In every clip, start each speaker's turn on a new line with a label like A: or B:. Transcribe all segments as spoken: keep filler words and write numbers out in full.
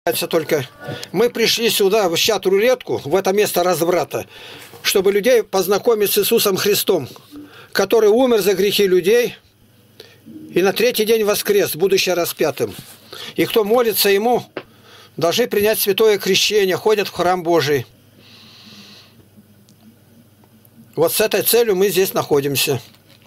A: Только мы пришли сюда, в чат-рулетку, в это место разврата, чтобы людей познакомить с Иисусом Христом, который умер за грехи людей и на третий день воскрес, будучи распятым. И кто молится Ему, должны принять святое крещение, ходят в храм Божий. Вот с этой целью мы здесь находимся.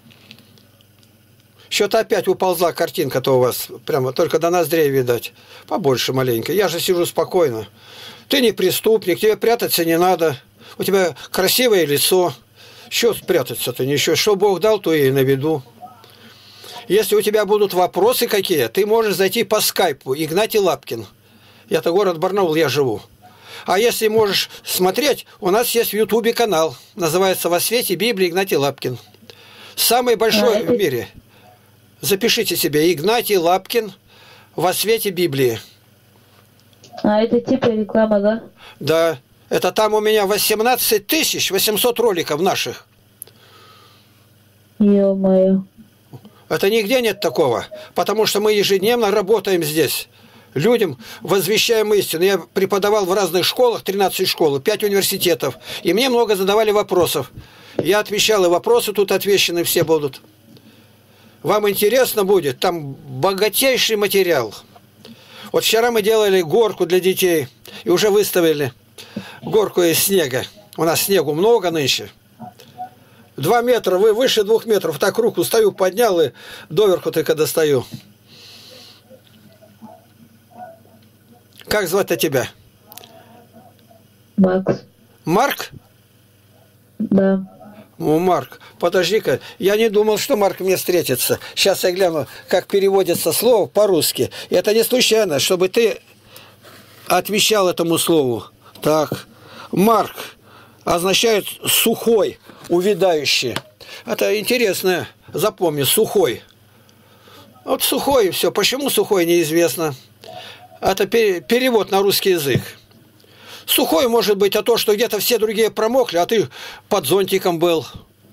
A: Что-то опять уползла картинка-то у вас. Прямо только до ноздрей видать. Побольше маленько. Я же сижу спокойно. Ты не преступник, тебе прятаться не надо. У тебя красивое лицо. Что спрятаться-то? Ничего. Что Бог дал, то и на виду. Если у тебя будут вопросы какие, ты можешь зайти по скайпу. Игнатий Лапкин. Это город Барнаул, я живу. А если можешь смотреть, у нас есть в Ютубе канал. Называется «Во свете Библии Игнатий Лапкин». Самый большой в мире. Запишите себе Игнатий Лапкин «Во свете Библии».
B: А это типа реклама, да?
A: Да. Это там у меня восемнадцать тысяч восемьсот роликов наших.
B: Ё-моё.
A: Это нигде нет такого. Потому что мы ежедневно работаем здесь. Людям возвещаем истину. Я преподавал в разных школах, тринадцать школ, пять университетов. И мне много задавали вопросов. Я отвечал, и вопросы тут отвечены все будут. Вам интересно будет, там богатейший материал. Вот вчера мы делали горку для детей и уже выставили горку из снега. У нас снегу много нынче. Два метра, вы выше двух метров. Так руку стою, поднял и доверху только достаю. Как звать-то тебя?
B: Макс.
A: Марк?
B: Да.
A: О, Марк, подожди-ка, я не думал, что Марк мне встретится. Сейчас я гляну, как переводится слово по-русски. И это не случайно, чтобы ты отвечал этому слову. Так, Марк означает сухой, увядающий. Это интересно, запомни, сухой. Вот сухой и все. Почему сухой, неизвестно. Это перевод на русский язык. Сухой может быть, а то, что где-то все другие промокли, а ты под зонтиком был.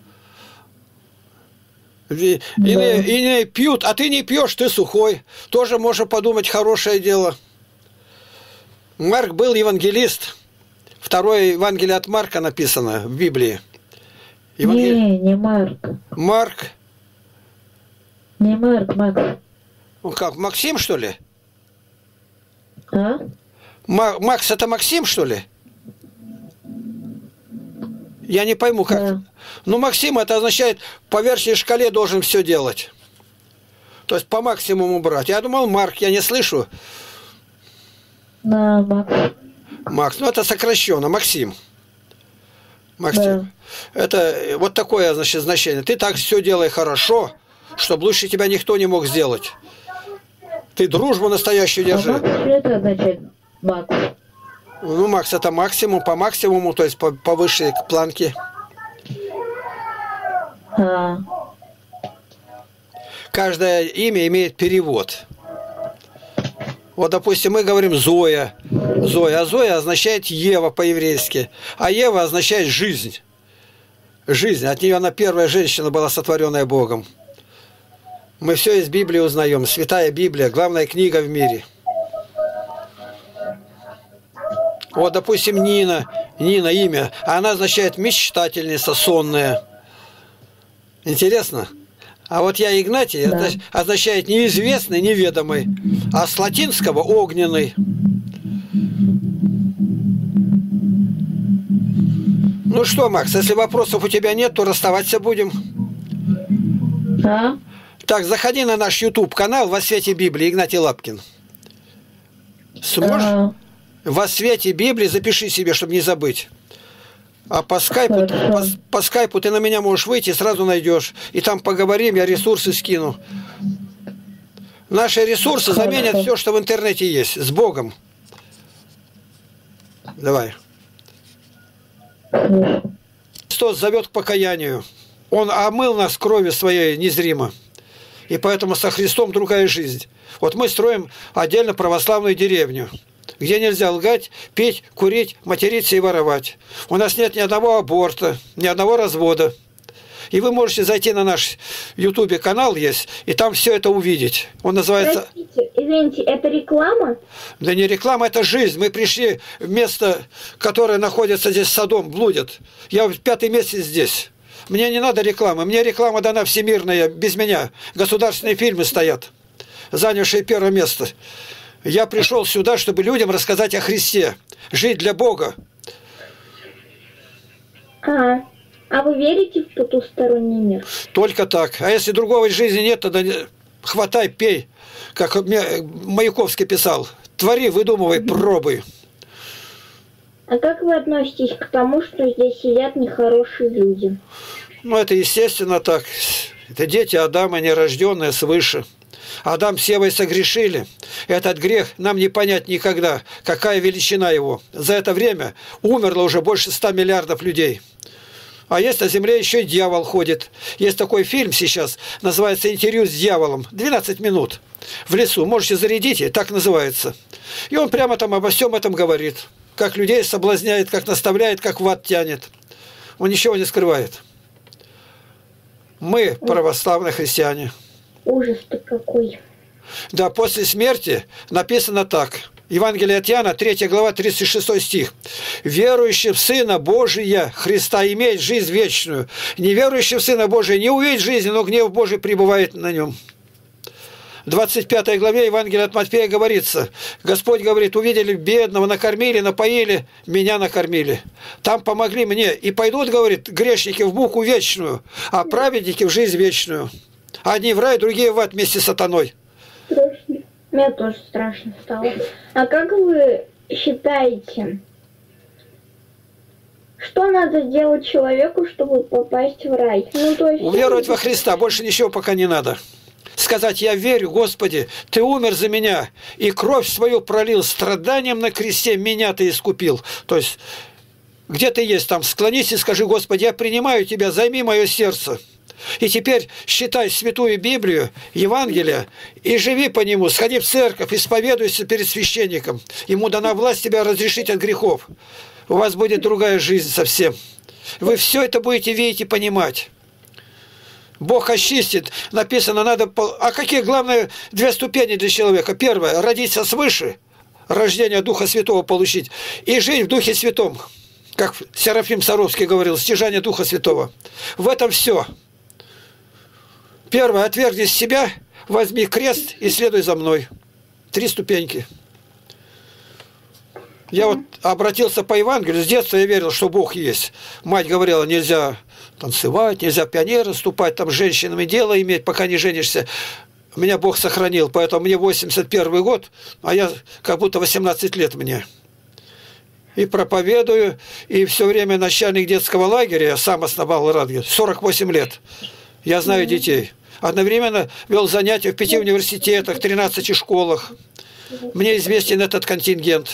A: И, да. иные, иные пьют, а ты не пьешь, ты сухой. Тоже можно подумать, хорошее дело. Марк был евангелист. Второе Евангелие от Марка написано в Библии. Евангелие...
B: Не, не Марк.
A: Марк?
B: Не Марк, Макс.
A: Ну как, Максим, что ли?
B: А?
A: Макс, это Максим, что ли? Я не пойму, как. Да. Ну, Максим, это означает, по верхней шкале должен все делать. То есть по максимуму брать. Я думал, Марк, я не слышу.
B: Да, Макс.
A: Макс, ну это сокращенно, Максим. Максим. Да. Это вот такое, значит, значение. Ты так все делай хорошо, чтобы лучше тебя никто не мог сделать. Ты дружбу настоящую держи.
B: А Макс, что это означает? Макс.
A: Ну, Макс, это максимум, по максимуму, то есть по, по высшей планке.
B: А.
A: Каждое имя имеет перевод. Вот, допустим, мы говорим Зоя. Зоя. А Зоя означает Ева по-еврейски. А Ева означает жизнь. Жизнь. От нее она первая женщина была, сотворенная Богом. Мы все из Библии узнаем. Святая Библия, главная книга в мире. Вот, допустим, Нина, Нина имя, она означает мечтательница, сонная. Интересно? А вот я Игнатий, да. Это означает неизвестный, неведомый, а с латинского огненный. Ну что, Макс, если вопросов у тебя нет, то расставаться будем.
B: А?
A: Так, заходи на наш YouTube-канал «Во свете Библии» Игнатий Лапкин. Сможешь?
B: А.
A: Во свете Библии запиши себе, чтобы не забыть. А по скайпу, по, по скайпу ты на меня можешь выйти, сразу найдешь. И там поговорим, я ресурсы скину. Наши ресурсы заменят все, что в интернете есть. С Богом. Давай. Христос зовет к покаянию. Он омыл нас кровью своей незримо. И поэтому со Христом другая жизнь. Вот мы строим отдельно православную деревню, где нельзя лгать, петь, курить, материться и воровать. У нас нет ни одного аборта, ни одного развода. И вы можете зайти на наш ютубе канал есть, и там все это увидеть. Он называется...
C: Простите, извините, это реклама?
A: Да не реклама, это жизнь. Мы пришли в место, которое находится здесь, Содом, блудит. Я в пятый месяц здесь. Мне не надо рекламы. Мне реклама дана всемирная, без меня. Государственные фильмы стоят, занявшие первое место. Я пришел сюда, чтобы людям рассказать о Христе. Жить для Бога.
C: А, а вы верите в потусторонний мир?
A: Только так. А если другого жизни нет, тогда не... хватай, пей. Как Маяковский писал. Твори, выдумывай, пробуй.
C: А как вы относитесь к тому, что здесь сидят нехорошие люди?
A: Ну, это естественно так. Это дети Адама, нерожденные свыше. Адам с Евой согрешили. Этот грех нам не понять никогда, какая величина его. За это время умерло уже больше ста миллиардов людей. А есть на земле еще и дьявол ходит. Есть такой фильм сейчас, называется «Интервью с дьяволом». двенадцать минут в лесу. Можете зарядить, и так называется. И он прямо там обо всем этом говорит. Как людей соблазняет, как наставляет, как в ад тянет. Он ничего не скрывает. Мы православные христиане.
C: Ужас-то какой.
A: Да, после смерти написано так. Евангелие от Иоанна, третья глава, тридцать шестой стих. «Верующий в Сына Божия Христа имеет жизнь вечную. Неверующий в Сына Божия не увидит жизни, но гнев Божий пребывает на нем». В двадцать пятой главе Евангелия от Матфея говорится, Господь говорит, увидели бедного, накормили, напоили, меня накормили. Там помогли мне. И пойдут, говорит, грешники в муку вечную, а праведники в жизнь вечную. Одни в рай, другие в ад вместе с сатаной.
C: Страшно. Мне тоже страшно стало. А как вы считаете, что надо сделать человеку, чтобы попасть в рай? Ну, то есть...
A: Уверовать во Христа, больше ничего пока не надо. Сказать, я верю, Господи, Ты умер за меня, и кровь свою пролил, страданием на кресте меня Ты искупил. То есть, где Ты есть там, склонись и скажи, Господи, я принимаю Тебя, займи мое сердце. И теперь считай Святую Библию, Евангелие, и живи по нему, сходи в церковь, исповедуйся перед священником. Ему дана власть тебя разрешить от грехов. У вас будет другая жизнь совсем. Вы все это будете видеть и понимать. Бог очистит. Написано, надо... А какие главные две ступени для человека? Первое, родиться свыше, рождение Духа Святого получить, и жить в Духе Святом. Как Серафим Саровский говорил, стяжание Духа Святого. В этом все. Первое, отвергни себя, возьми крест и следуй за мной. Три ступеньки. Я вот обратился по Евангелию, с детства я верил, что Бог есть. Мать говорила, нельзя танцевать, нельзя пионеры ступать, там с женщинами дело иметь, пока не женишься. Меня Бог сохранил, поэтому мне восемьдесят первый год, а я как будто восемнадцать лет мне. И проповедую, и все время начальник детского лагеря, я сам основал Радгер, сорок восемь лет. Я знаю детей. Одновременно вел занятия в пяти университетах, тринадцати школах. Мне известен этот контингент.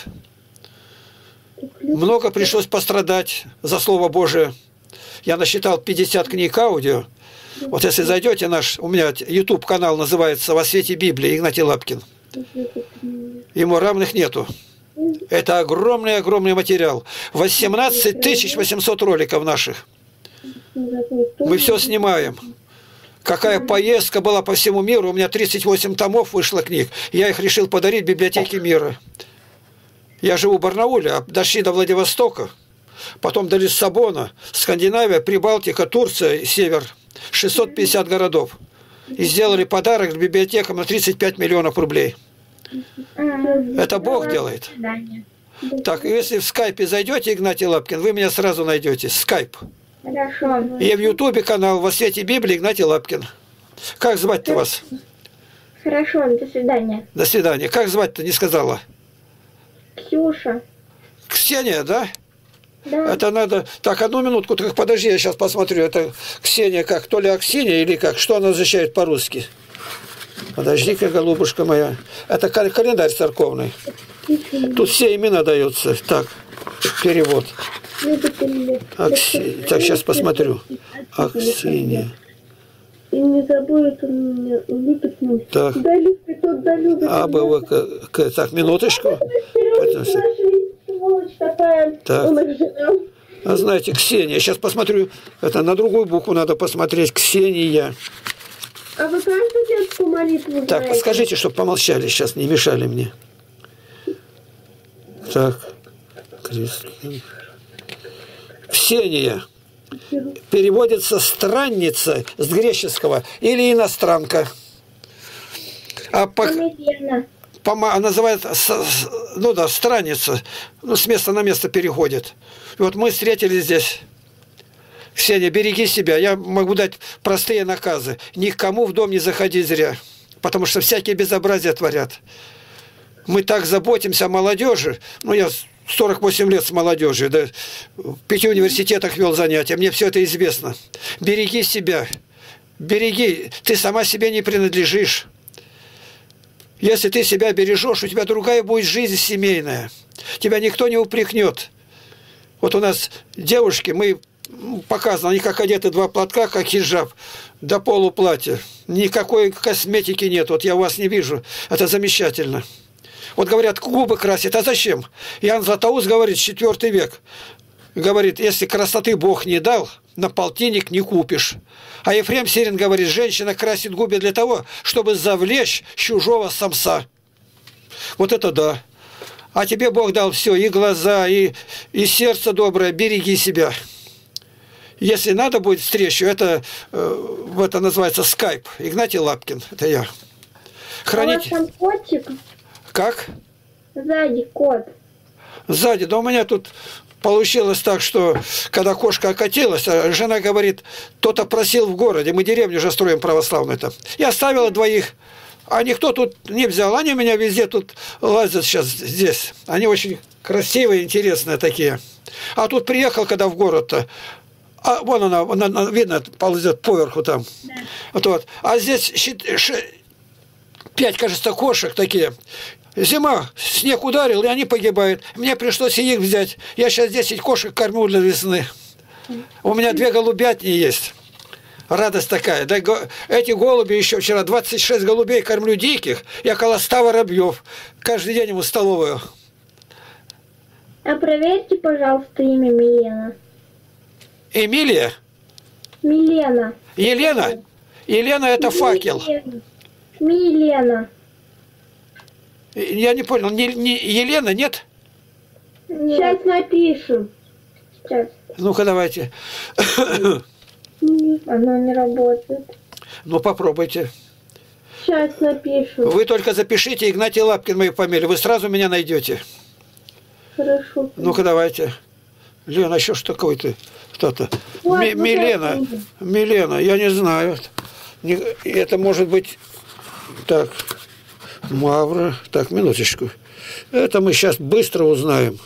A: Много пришлось пострадать за Слово Божие. Я насчитал пятьдесят книг аудио. Вот если зайдете, наш, у меня YouTube-канал называется «Во свете Библии», Игнатий Лапкин. Ему равных нету. Это огромный-огромный материал. восемнадцать тысяч восемьсот роликов наших. Мы все снимаем. Какая поездка была по всему миру. У меня тридцать восемь томов вышло книг. Я их решил подарить библиотеке мира. Я живу в Барнауле, а дошли до Владивостока, потом до Лиссабона, Скандинавия, Прибалтика, Турция, Север. шестьсот пятьдесят городов. И сделали подарок библиотекам на тридцать пять миллионов рублей. Это Бог делает. Так, если в скайпе зайдете, Игнатий Лапкин, вы меня сразу найдете. Скайп.
C: Хорошо.
A: И в ютубе канал «Во свете Библии» Игнатий Лапкин. Как звать-то вас?
C: Хорошо, до свидания.
A: До свидания. Как звать-то, не сказала?
C: Ксюша.
A: Ксения, да?
C: Да.
A: Это надо... Так, одну минутку, только подожди, я сейчас посмотрю. Это Ксения как? То ли Аксинья или как? Что она означает по-русски? Подожди-ка, голубушка моя. Это календарь церковный. Тут все имена даются. Так, перевод. Акси... Так, сейчас посмотрю. Аксинья.
C: И не забудет он меня выпихнуть.
A: Так.
C: Да любит, тот да любит.
A: А, Б, В, К, К. Так, минуточку.
C: Сволочь такая.
A: Так.
C: Он их жрал.
A: А знаете, Ксения. Сейчас посмотрю. Это на другую букву надо посмотреть. Ксения.
C: А вы каждую детскую молитву
A: Так,
C: знаете?
A: скажите, чтобы помолчали сейчас, не мешали мне. Так. Кристина. Ксения. Переводится странница с греческого или иностранка. А по,
C: Милена.
A: по, называется, ну да, странница. Ну, с места на место переходит. И вот мы встретились здесь. Ксения, береги себя. Я могу дать простые наказы. Никому в дом не заходи зря. Потому что всякие безобразия творят. Мы так заботимся о молодежи. Ну, я сорок восемь лет с молодежью. Да, в пяти университетах вел занятия. Мне все это известно. Береги себя. Береги. Ты сама себе не принадлежишь. Если ты себя бережешь, у тебя другая будет жизнь семейная. Тебя никто не упрекнет. Вот у нас девушки, мы показано, они как одеты два платка, как хиджаб, до полуплатья. Никакой косметики нет, вот я у вас не вижу. Это замечательно. Вот говорят, губы красят, а зачем? Иоанн Златоуст говорит, четвёртый век. Говорит, если красоты Бог не дал, на полтинник не купишь. А Ефрем Сирин говорит, женщина красит губы для того, чтобы завлечь чужого самца. Вот это да. А тебе Бог дал все, и глаза, и, и сердце доброе, береги себя. Если надо будет встречу, это, э, это называется скайп. Игнатий Лапкин, это я. Хранить...
C: А у вас там котик?
A: Как?
C: Сзади кот.
A: Сзади. Да у меня тут получилось так, что когда кошка окатилась, жена говорит, кто-то просил в городе, мы деревню же строим православную-то. Я оставила двоих, а никто тут не взял. Они меня везде тут лазят сейчас здесь. Они очень красивые, интересные такие. А тут приехал, когда в город-то, а вон она, она, видно, ползет поверху там. Да. Вот, вот. А здесь пять, кажется, кошек такие. Зима, снег ударил, и они погибают. Мне пришлось их взять. Я сейчас десять кошек кормлю для весны. У меня две голубятни есть. Радость такая. Да, эти голуби еще вчера, двадцать шесть голубей кормлю диких. Я около ста воробьев. Каждый день ему столовую.
C: А проверьте, пожалуйста, имя Милена.
A: Эмилия?
C: Милена.
A: Елена? Елена это факел.
C: Милена.
A: Я не понял, не, не Елена, нет?
C: Нет. Сейчас напишем. Сейчас.
A: Ну-ка, давайте.
C: Оно не работает.
A: Ну, попробуйте.
C: Сейчас напишу.
A: Вы только запишите Игнатий Лапкин мою фамилию, вы сразу меня найдете.
C: Хорошо.
A: Ну-ка, давайте. Лена, еще что такое-то? Что-то.
C: Вот,
A: Ми-
C: вот
A: Милена.
C: это.
A: Милена, я не знаю. Не, это может быть... Так, Мавра. Так, минуточку. Это мы сейчас быстро узнаем.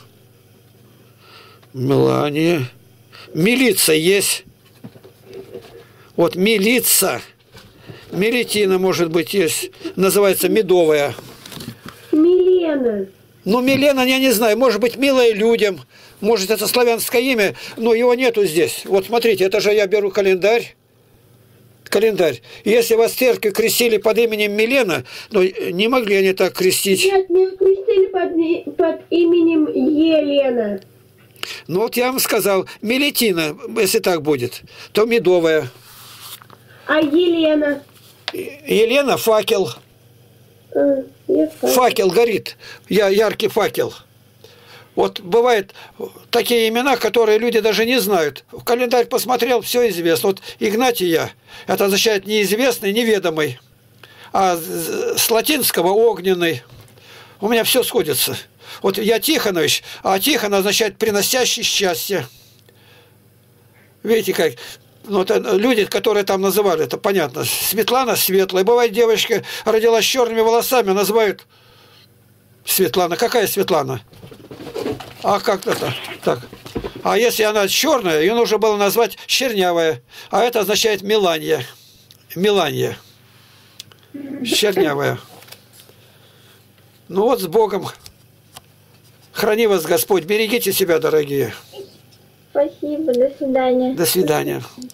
A: Мелания. Милица есть. Вот милица. Мелитина, может быть, есть. Называется медовая.
C: Милена.
A: Ну, Милена, я не знаю. Может быть, милая людям. Может, это славянское имя, но его нету здесь. Вот смотрите, это же я беру календарь. Календарь. Если вас в церкви крестили под именем Милена, ну, не могли они так крестить.
C: Нет, меня крестили под, под именем Елена.
A: Ну, вот я вам сказал, Мелитина, если так будет, то медовая.
C: А Елена?
A: Елена – факел.
C: А,
A: Факел горит. Я яркий факел. Вот бывают такие имена, которые люди даже не знают. В календарь посмотрел, все известно. Вот Игнатия, это означает неизвестный, неведомый. А с латинского огненный. У меня все сходится. Вот я Тихонович, а Тихон означает приносящий счастье. Видите как? Ну, это люди, которые там называли, это понятно. Светлана светлая. Бывает, девочка родилась с черными волосами, называют Светлана. Какая Светлана? А как это? Так. А если она черная, ее нужно было назвать чернявая. А это означает Мелания. Мелания. Чернявая. Ну вот с Богом. Храни вас Господь. Берегите себя, дорогие.
C: Спасибо. До свидания.
A: До свидания.